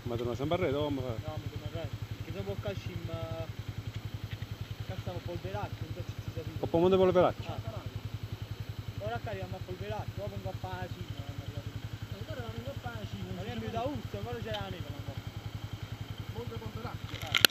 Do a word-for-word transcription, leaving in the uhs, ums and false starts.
Ma torna a San Barreto come fa? No, mi torna a Reggio. Perché dopo qua scim... Cazzavo polveraccio, non so se si sapete. O poi monte polveraccio? Ah, ora qua arriviamo a polveraccio, dopo un po' a cima. Allora non un po' a cima. Ma io mi da Urso, ancora c'era la neve. Monte polveraccio?